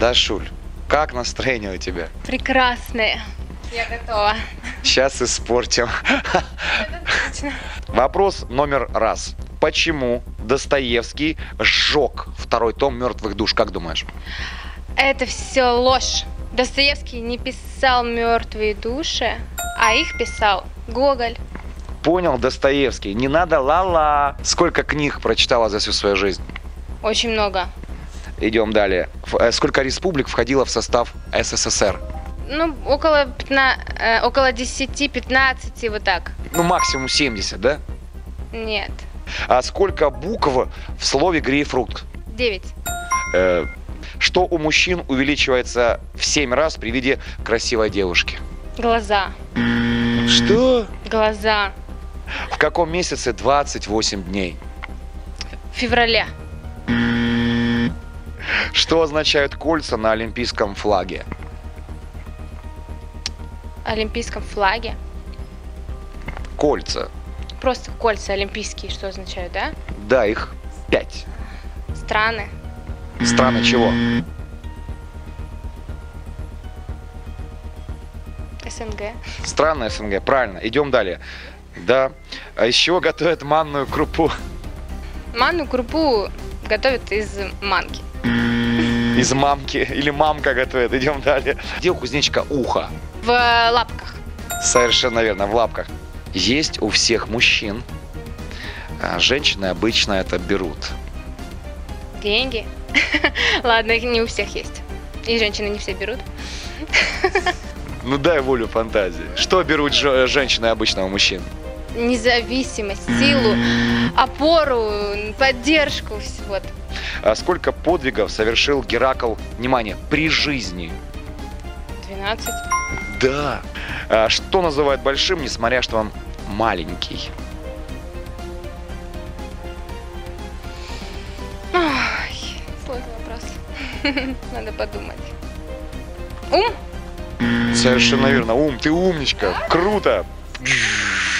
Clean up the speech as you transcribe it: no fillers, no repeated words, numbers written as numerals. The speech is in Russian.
Дашуль, как настроение у тебя? Прекрасные. Я готова. Сейчас испортим. Это точно. Вопрос номер раз. Почему Достоевский сжег второй том «Мертвых душ», как думаешь? Это все ложь. Достоевский не писал «Мертвые души», а их писал Гоголь. Понял, Достоевский, не надо ла-ла. Сколько книг прочитала за всю свою жизнь? Очень много. Идем далее. Сколько республик входило в состав СССР? Ну, около 10-15, вот так. Ну, максимум 70, да? Нет. А сколько букв в слове грейпфрут? 9. Что у мужчин увеличивается в 7 раз при виде красивой девушки? Глаза. Что? Глаза. В каком месяце 28 дней? В феврале. Что означают кольца на олимпийском флаге? Олимпийском флаге. Кольца. Просто кольца олимпийские, что означают, да? Да, их 5. Страны. Страны чего? СНГ. Страны СНГ, правильно. Идем далее. Да. А из чего готовят манную крупу? Манную крупу готовят из манки. Из мамки. Или мамка готовит. Идем далее. Где у кузнечика ухо? В лапках. Совершенно верно, в лапках. Есть у всех мужчин. А женщины обычно это берут. Деньги. Ладно, их не у всех есть. И женщины не все берут. Ну дай волю фантазии. Что берут женщины обычно у мужчин? Независимость, силу, опору, поддержку. Вот. А сколько подвигов совершил Геракл, внимание, при жизни? 12. Да. А что называют большим, несмотря что он маленький? Ой, сложный вопрос. Надо подумать. Ум? Совершенно верно. Ум, ты умничка. Круто.